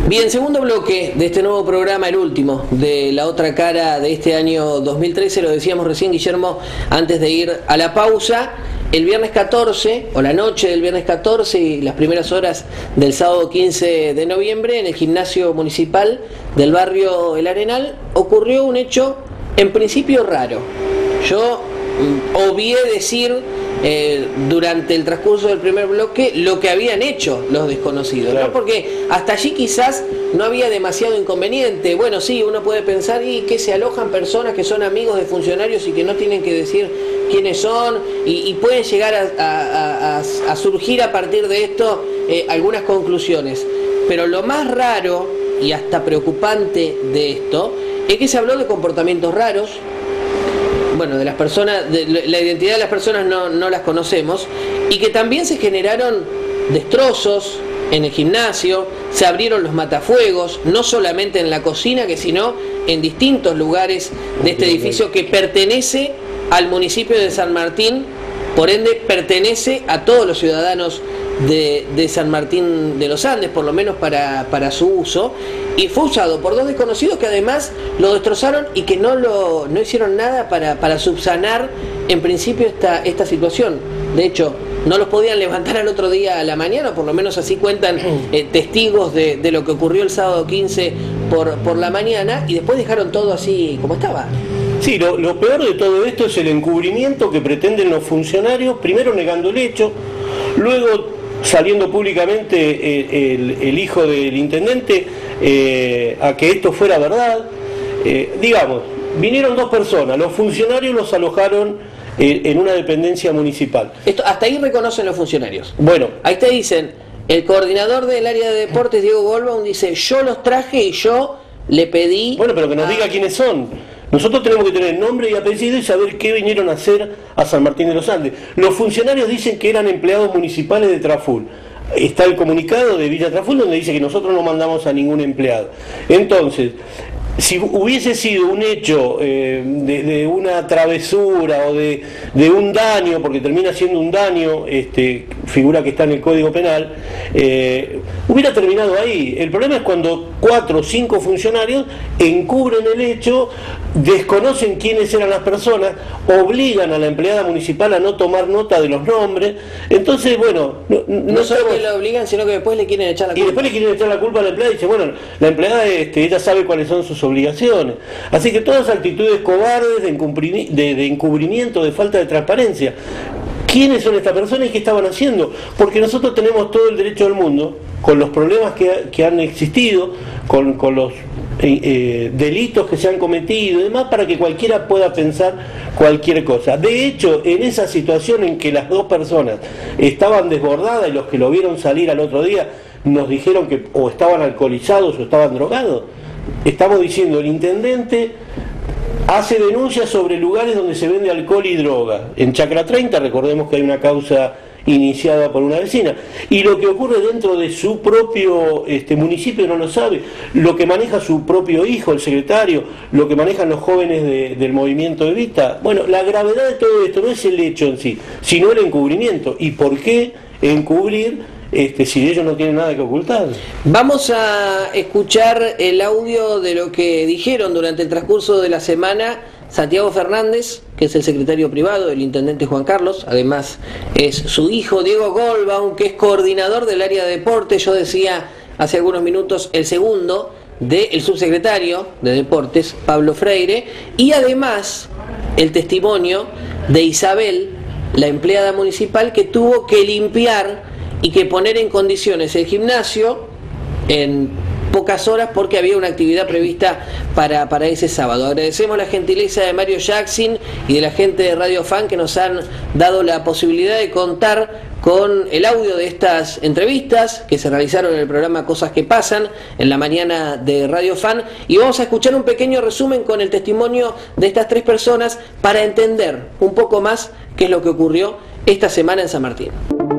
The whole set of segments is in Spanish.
Bien, segundo bloque de este nuevo programa, el último de La Otra Cara de este año 2013, lo decíamos recién, Guillermo, antes de ir a la pausa. El viernes 14, o la noche del viernes 14 y las primeras horas del sábado 15 de noviembre, en el gimnasio municipal del barrio El Arenal, ocurrió un hecho en principio raro. Yo obvié decir durante el transcurso del primer bloque lo que habían hecho los desconocidos, claro, ¿no? Porque hasta allí quizás no había demasiado inconveniente. Bueno, sí, uno puede pensar y que se alojan personas que son amigos de funcionarios y que no tienen que decir quiénes son, y pueden llegar a surgir a partir de esto algunas conclusiones. Pero lo más raro y hasta preocupante de esto es que se habló de comportamientos raros. Bueno, de las personas, de la identidad de las personas no las conocemos, y que también se generaron destrozos en el gimnasio, se abrieron los matafuegos, no solamente en la cocina, sino en distintos lugares de este edificio que pertenece al municipio de San Martín, por ende pertenece a todos los ciudadanos de San Martín de los Andes, por lo menos para su uso, y fue usado por dos desconocidos que además lo destrozaron y que no hicieron nada para subsanar en principio esta situación. De hecho, no los podían levantar al otro día a la mañana, por lo menos así cuentan testigos de lo que ocurrió el sábado 15 por la mañana, y después dejaron todo así como estaba. Sí, lo peor de todo esto es el encubrimiento que pretenden los funcionarios, primero negando el hecho, luego saliendo públicamente el hijo del intendente a que esto fuera verdad. Digamos, vinieron dos personas, los funcionarios los alojaron en una dependencia municipal. Hasta ahí reconocen los funcionarios. Bueno, ahí te dicen, el coordinador del área de deportes, Diego Goldbaum, dice, yo los traje y yo le pedí... Bueno, pero que nos diga quiénes son. Nosotros tenemos que tener nombre y apellido y saber qué vinieron a hacer a San Martín de los Andes. Los funcionarios dicen que eran empleados municipales de Traful. Está el comunicado de Villa Traful donde dice que nosotros no mandamos a ningún empleado. Entonces, si hubiese sido un hecho de una travesura o de un daño, porque termina siendo un daño, figura que está en el Código Penal, hubiera terminado ahí. El problema es cuando 4 o 5 funcionarios encubren el hecho, desconocen quiénes eran las personas, obligan a la empleada municipal a no tomar nota de los nombres. Entonces, bueno, no solo que la obligan, sino que después le quieren echar la culpa. Y después le quieren echar la culpa a la empleada y dice, bueno, la empleada ella sabe cuáles son sus obligaciones. Así que todas actitudes cobardes de encubrimiento, de falta de transparencia. ¿Quiénes son estas personas y qué estaban haciendo? Porque nosotros tenemos todo el derecho del mundo, con los problemas que han existido, con los delitos que se han cometido y demás, para que cualquiera pueda pensar cualquier cosa. De hecho, en esa situación en que las dos personas estaban desbordadas y los que lo vieron salir al otro día nos dijeron que o estaban alcoholizados o estaban drogados, estamos diciendo, el intendente hace denuncias sobre lugares donde se vende alcohol y droga. En Chacra 30, recordemos que hay una causa iniciada por una vecina. Y lo que ocurre dentro de su propio municipio no lo sabe. Lo que maneja su propio hijo, el secretario, lo que manejan los jóvenes del movimiento Evita. Bueno, la gravedad de todo esto no es el hecho en sí, sino el encubrimiento. ¿Y por qué encubrir si ellos no tienen nada que ocultar? Vamos a escuchar el audio de lo que dijeron durante el transcurso de la semana Santiago Fernández, que es el secretario privado del intendente Juan Carlos, además es su hijo Diego Goldbaum, que es coordinador del área de deportes, yo decía hace algunos minutos el segundo del subsecretario de deportes, Pablo Freire, y además el testimonio de Isabel, la empleada municipal que tuvo que limpiar y que poner en condiciones el gimnasio en pocas horas porque había una actividad prevista para ese sábado. Agradecemos la gentileza de Mario Jackson y de la gente de Radio Fan que nos han dado la posibilidad de contar con el audio de estas entrevistas que se realizaron en el programa Cosas que Pasan en la mañana de Radio Fan, y vamos a escuchar un pequeño resumen con el testimonio de estas 3 personas para entender un poco más qué es lo que ocurrió esta semana en San Martín.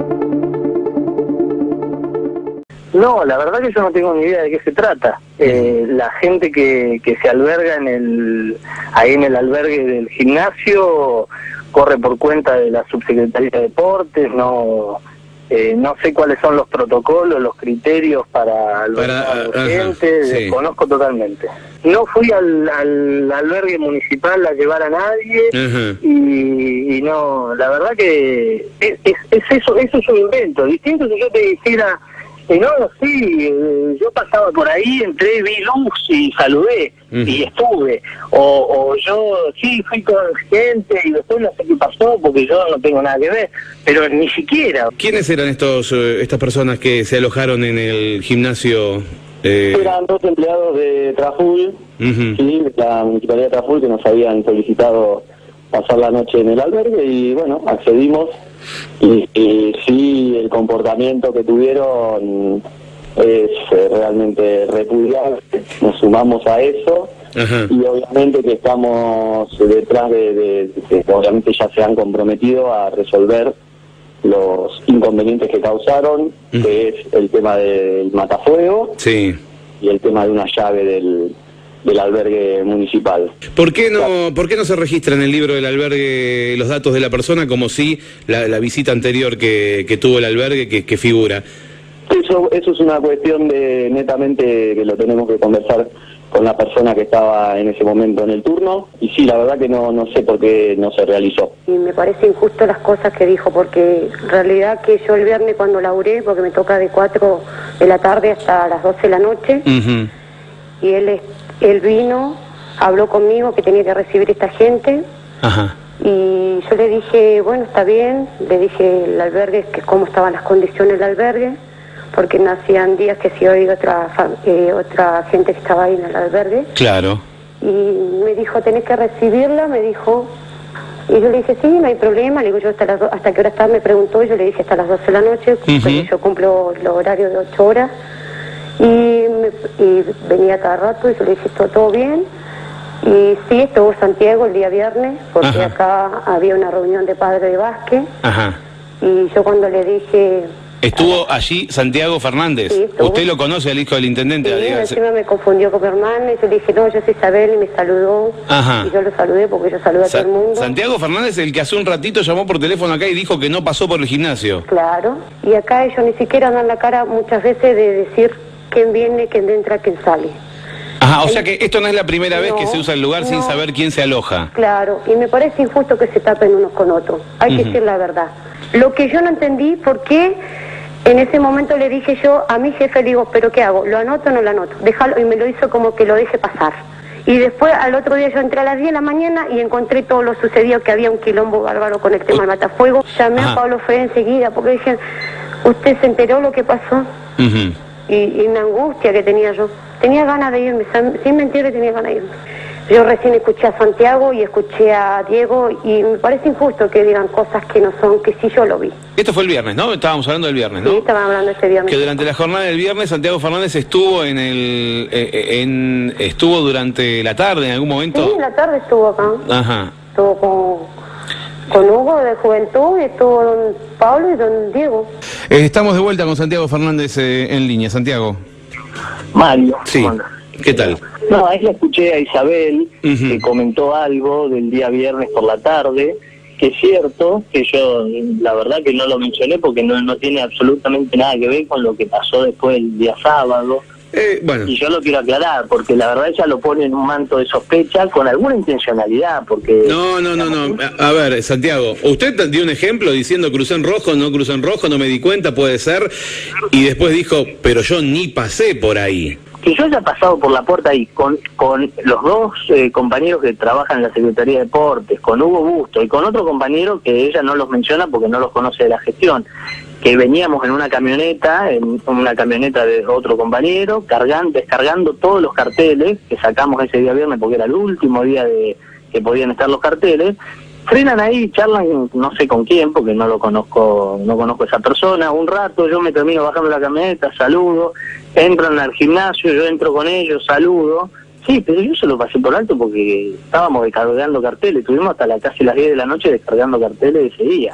No, la verdad que yo no tengo ni idea de qué se trata. La gente que se alberga ahí en el albergue del gimnasio corre por cuenta de la subsecretaría de Deportes, no No sé cuáles son los protocolos, los criterios para gente, desconozco totalmente. No fui al albergue municipal a llevar a nadie y no, la verdad que eso es un invento. Distinto si yo te dijera, no, sí, yo pasaba por ahí, entré, vi luz y saludé y estuve. O yo sí fui con gente y después no sé qué pasó porque yo no tengo nada que ver, pero ni siquiera. ¿Quiénes eran estas personas que se alojaron en el gimnasio? Eran 2 empleados de Traful, sí, la municipalidad de Traful, que nos habían solicitado pasar la noche en el albergue y bueno, accedimos y sí, el comportamiento que tuvieron es realmente repudiable, nos sumamos a eso. Y obviamente que estamos detrás de obviamente ya se han comprometido a resolver los inconvenientes que causaron, que es el tema del matafuego y el tema de una llave del albergue municipal. ¿Por qué no se registra en el libro del albergue los datos de la persona como si la visita anterior que tuvo el albergue que figura? Eso es una cuestión de netamente que lo tenemos que conversar con la persona que estaba en ese momento en el turno, y sí, la verdad que no sé por qué no se realizó. Y me parece injusto las cosas que dijo, porque en realidad que yo el viernes cuando laburé, porque me toca de 4 de la tarde hasta las 12 de la noche, y él vino, habló conmigo que tenía que recibir esta gente, y yo le dije, bueno, está bien, le dije el albergue, que cómo estaban las condiciones del albergue, porque no hacían días que se oía otra gente que estaba ahí en el albergue. Claro. Y me dijo, tenés que recibirla, me dijo. Y yo le dije, sí, no hay problema. Le digo, yo hasta qué hora está, me preguntó, y yo le dije hasta las 12 de la noche, porque yo cumplo el horario de 8 horas. Y venía cada rato, y yo le dije, todo bien. Y sí, estuvo Santiago el día viernes, porque acá había una reunión de padres de básquet. Y yo cuando le dije... ¿Estuvo allí Santiago Fernández? Sí, ¿usted lo conoce al hijo del intendente? Sí, encima me confundió con mi hermana, y yo le dije, no, yo soy Isabel, y me saludó. Y yo lo saludé porque yo saludo a todo el mundo. Santiago Fernández, el que hace un ratito llamó por teléfono acá y dijo que no pasó por el gimnasio. Claro, y acá ellos ni siquiera dan la cara muchas veces de decir quién viene, quién entra, quién sale. O sea que esto no es la primera vez que se usa el lugar sin saber quién se aloja. Claro, y me parece injusto que se tapen unos con otros, hay que decir la verdad. Lo que yo no entendí, ¿por qué? En ese momento le dije yo a mi jefe, le digo, ¿pero qué hago? ¿Lo anoto o no lo anoto? Déjalo, y me lo hizo como que lo deje pasar. Y después, al otro día, yo entré a las 10 de la mañana y encontré todo lo sucedido, que había un quilombo bárbaro con el tema del matafuego. Llamé a Pablo Fred enseguida, porque dije, ¿usted se enteró lo que pasó? Y una angustia que tenía yo. Tenía ganas de irme, sin mentir, tenía ganas de irme. Yo recién escuché a Santiago y escuché a Diego, y me parece injusto que digan cosas que no son, que sí yo lo vi. Esto fue el viernes, ¿no? Estábamos hablando del viernes, ¿no? Sí, estábamos hablando este viernes. Que durante la jornada del viernes Santiago Fernández estuvo estuvo durante la tarde, en algún momento. Sí, en la tarde estuvo acá. Estuvo con Hugo de Juventud, y estuvo don Pablo y don Diego. Estamos de vuelta con Santiago Fernández en línea. Santiago. Mario. Sí. ¿Qué tal? No, ahí la escuché a Isabel, que comentó algo del día viernes por la tarde, que es cierto, que yo la verdad que no lo mencioné porque no tiene absolutamente nada que ver con lo que pasó después el día sábado. Y yo lo quiero aclarar, porque la verdad ella lo pone en un manto de sospecha con alguna intencionalidad, porque... No. A ver, Santiago, usted dio un ejemplo diciendo crucé en rojo, no me di cuenta, puede ser, y después dijo, pero yo ni pasé por ahí. Que yo haya pasado por la puerta ahí con los 2 compañeros que trabajan en la Secretaría de Deportes, con Hugo Busto y con otro compañero que ella no los menciona porque no los conoce de la gestión, que veníamos en una camioneta de otro compañero, descargando todos los carteles que sacamos ese día viernes porque era el último día que podían estar los carteles. Frenan ahí, charlan no sé con quién, porque no conozco a esa persona, un rato, yo me termino bajando la camioneta, saludo, entran al gimnasio, yo entro con ellos, saludo, sí, pero yo se lo pasé por alto porque estábamos descargando carteles, estuvimos hasta casi las 10 de la noche descargando carteles ese día.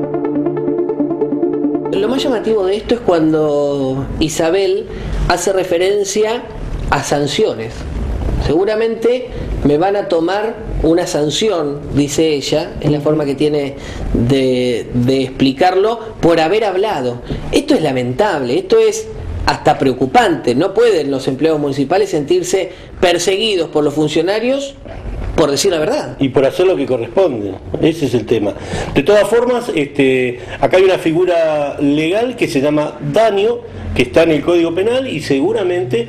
Lo más llamativo de esto es cuando Isabel hace referencia a sanciones. Seguramente me van a tomar una sanción, dice ella, es la forma que tiene de explicarlo, por haber hablado. Esto es lamentable, esto es hasta preocupante. No pueden los empleados municipales sentirse perseguidos por los funcionarios por decir la verdad. Y por hacer lo que corresponde, ese es el tema. De todas formas, acá hay una figura legal que se llama daño, que está en el Código Penal y seguramente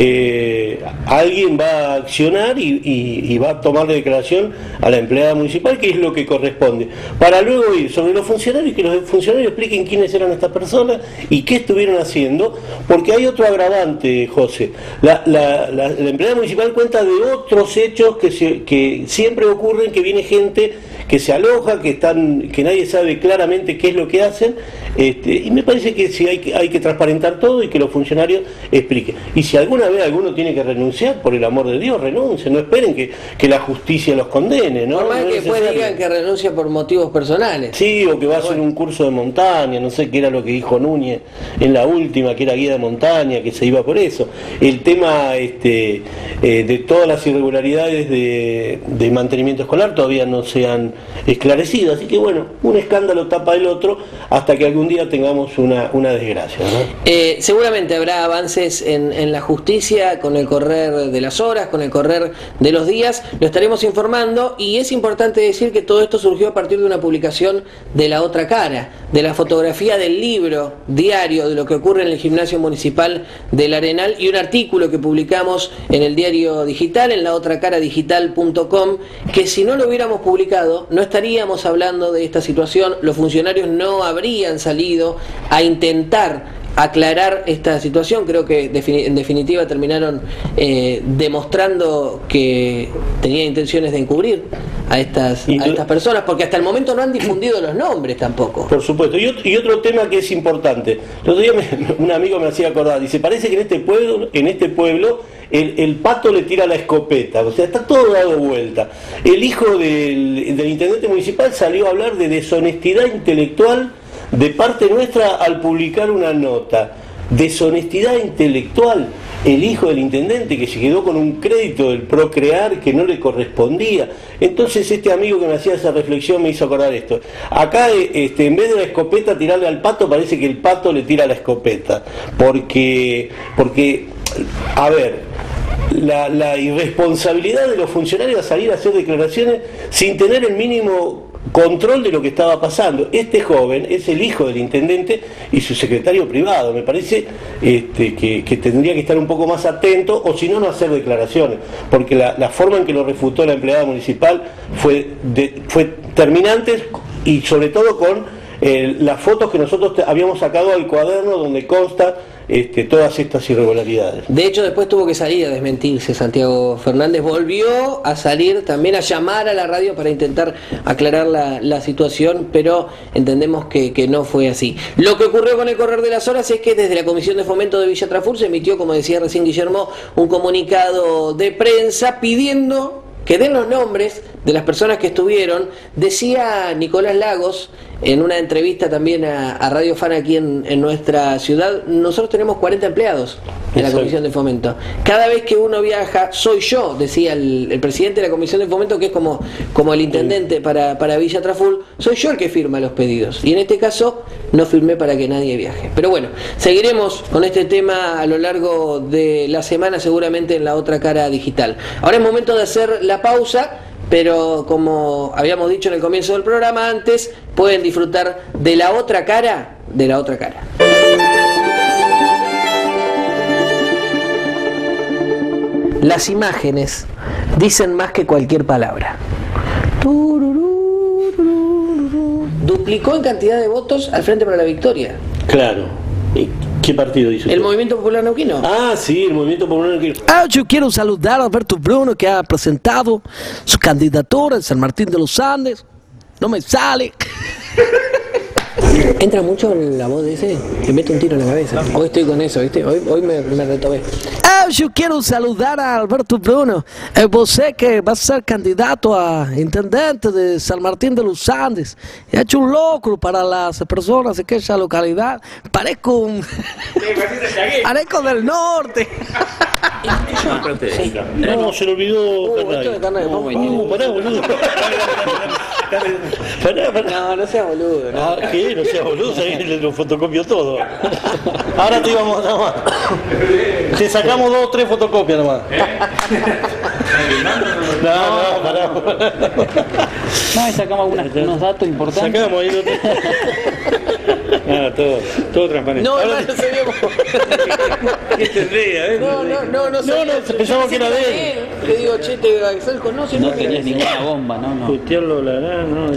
alguien va a accionar y va a tomar la declaración a la empleada municipal, que es lo que corresponde, para luego ir sobre los funcionarios, que los funcionarios expliquen quiénes eran estas personas y qué estuvieron haciendo, porque hay otro agravante, José. La empleada municipal cuenta de otros hechos que siempre ocurren, que viene gente que se aloja, que nadie sabe claramente qué es lo que hacen, y me parece que sí hay que transparentar todo y que los funcionarios expliquen. Y si alguna vez alguno tiene que renunciar, por el amor de Dios, renuncien, no esperen que la justicia los condene, ¿no? Por más no que después digan que renuncia por motivos personales. Sí, o que va a hacer un curso de montaña, no sé qué era lo que dijo Núñez en la última, que era guía de montaña, que se iba por eso. El tema de todas las irregularidades de mantenimiento escolar todavía no se han esclarecido, así que bueno, un escándalo tapa el otro hasta que algún día tengamos una desgracia, ¿no? Seguramente habrá avances en la justicia con el correr de las horas, con el correr de los días, lo estaremos informando, y es importante decir que todo esto surgió a partir de una publicación de La Otra Cara, de la fotografía del libro diario de lo que ocurre en el gimnasio municipal del Arenal, y un artículo que publicamos en el diario digital, en laotracaradigital.com, que si no lo hubiéramos publicado no estaríamos hablando de esta situación, los funcionarios no habrían salido a intentar aclarar esta situación. Creo que en definitiva terminaron demostrando que tenían intenciones de encubrir a estas personas, porque hasta el momento no han difundido los nombres tampoco. Por supuesto. Y otro tema que es importante, el otro día un amigo me hacía acordar, dice, parece que en este pueblo el pato le tira la escopeta, o sea, está todo dado vuelta. El hijo del intendente municipal salió a hablar de deshonestidad intelectual de parte nuestra al publicar una nota. Deshonestidad intelectual. El hijo del intendente, que se quedó con un crédito del Procrear que no le correspondía. Entonces este amigo que me hacía esa reflexión me hizo acordar esto. Acá en vez de la escopeta tirarle al pato, parece que el pato le tira la escopeta, porque a ver, la irresponsabilidad de los funcionarios a salir a hacer declaraciones sin tener el mínimo control de lo que estaba pasando. Este joven es el hijo del intendente y su secretario privado. Me parece que tendría que estar un poco más atento, o si no, no hacer declaraciones, porque la forma en que lo refutó la empleada municipal fue terminante, y sobre todo con las fotos que nosotros habíamos sacado al cuaderno donde consta todas estas irregularidades. De hecho, después tuvo que salir a desmentirse. Santiago Fernández volvió a salir también a llamar a la radio para intentar aclarar la situación, pero entendemos que no fue así. Lo que ocurrió con el correr de las horas es que desde la Comisión de Fomento de Villa Traful se emitió, como decía recién Guillermo, un comunicado de prensa pidiendo que den los nombres de las personas que estuvieron. Decía Nicolás Lagos en una entrevista también a Radio Fan aquí en nuestra ciudad, nosotros tenemos 40 empleados en la Comisión de Fomento. Cada vez que uno viaja, soy yo, decía el presidente de la Comisión de Fomento, que es como el intendente para Villa Traful, soy yo el que firma los pedidos. Y en este caso no firmé para que nadie viaje. Pero bueno, seguiremos con este tema a lo largo de la semana, seguramente en La Otra Cara digital. Ahora es momento de hacer la pausa, pero como habíamos dicho en el comienzo del programa antes, pueden disfrutar de La Otra Cara de La Otra Cara. Las imágenes dicen más que cualquier palabra. Duplicó en cantidad de votos al Frente para la Victoria. Claro. ¿Qué partido hizo usted? ¿El Movimiento Popular Neuquino? Ah, sí, el Movimiento Popular Neuquino. Yo quiero saludar a Alberto Bruno, que ha presentado su candidatura en San Martín de los Andes. No me sale. Entra mucho la voz de ese, me mete un tiro en la cabeza. Hoy estoy con eso, ¿viste? Hoy me retomé. Eu quero saludar a Alberto Bruno. É você que vai ser candidato a intendente de San Martín de los Andes. É hecho un locro para las personas de aquella localidad. Parezco un... Parezco del norte. No, se le olvidó Pará, boludo. Pará. No seas boludo. Ah, ¿qué? No seas boludo, lo fotocopio todo. Ahora te íbamos nada más. Te sacamos 2 o 3 fotocopias nomás. No, pará. No, y sacamos unos datos importantes. Sacamos ahí. Todo transparente. No, Ahora no sabíamos. ¿Qué tendría? No, pensamos que era de él. Le digo, che, te avisás con no, No tenías ninguna bomba, no. Putearlo no.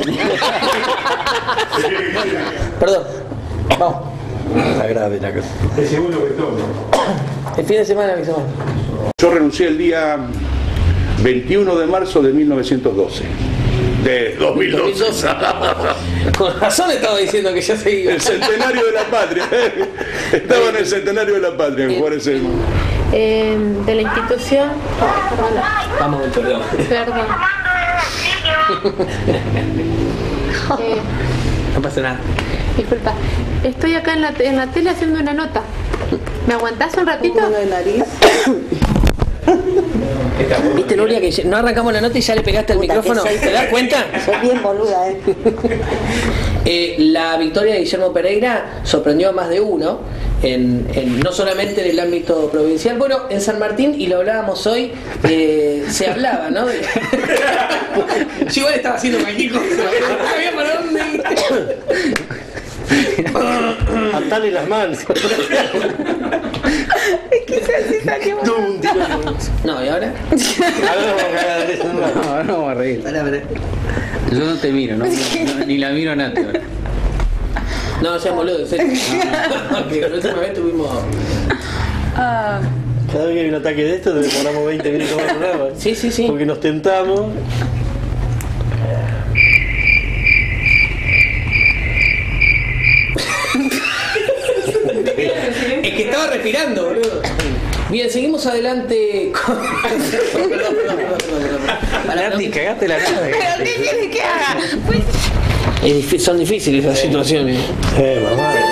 Perdón. Vamos. Está grave la cosa. El segundo que tomo. El fin de semana, mi semana. Yo renuncié el día 21 de marzo de 1912. De 2012. Con razón estaba diciendo que ya se iba. El centenario de la patria. Estaba en el centenario de la patria, en Juárez. De la institución. Vamos, perdón. Perdón. No pasa nada. Disculpa. Estoy acá en la tele haciendo una nota. ¿Me aguantás un ratito? de nariz. ¿Viste, Nuria, que no arrancamos la nota y ya le pegaste al micrófono? ¿Te das cuenta? Soy bien boluda, La victoria de Guillermo Pereira sorprendió a más de uno, no solamente en el ámbito provincial, bueno, en San Martín, y lo hablábamos hoy, se hablaba, ¿no? Yo igual estaba haciendo cualquier cosa, no sabía para dónde. Atale las manos. No, ¿y ahora? No vamos a reír. Yo no te miro, ni la miro a Nati. No, seas boludo, en serio. Que la última vez tuvimos... Cada vez que hay un ataque de esto, demoramos 20 minutos más programa. Sí. Porque nos tentamos. Es que estaba respirando, boludo. Bien, seguimos adelante con... Perdón. Nati, cagaste la cara. ¿Pero qué quieres que haga? Son difíciles las situaciones. Mamá.